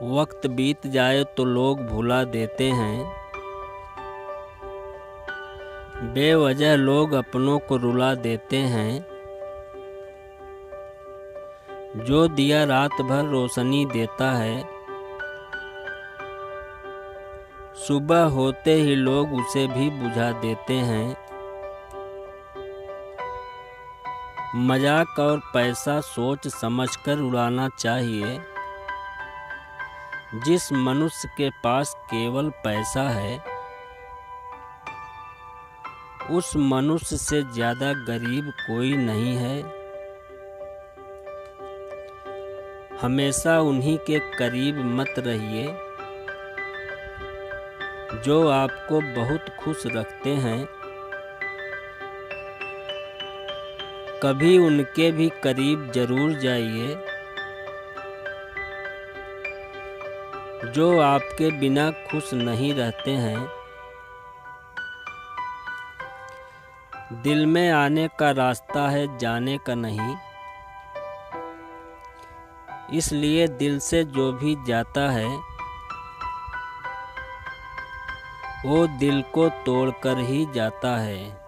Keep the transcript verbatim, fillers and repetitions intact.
वक्त बीत जाए तो लोग भुला देते हैं, बेवजह लोग अपनों को रुला देते हैं। जो दिया रात भर रोशनी देता है, सुबह होते ही लोग उसे भी बुझा देते हैं। मजाक और पैसा सोच समझकर उड़ाना चाहिए। जिस मनुष्य के पास केवल पैसा है, उस मनुष्य से ज्यादा गरीब कोई नहीं है। हमेशा उन्हीं के करीब मत रहिए जो आपको बहुत खुश रखते हैं। कभी उनके भी करीब जरूर जाइए जो आपके बिना खुश नहीं रहते हैं। दिल में आने का रास्ता है, जाने का नहीं। इसलिए दिल से जो भी जाता है, वो दिल को तोड़कर ही जाता है।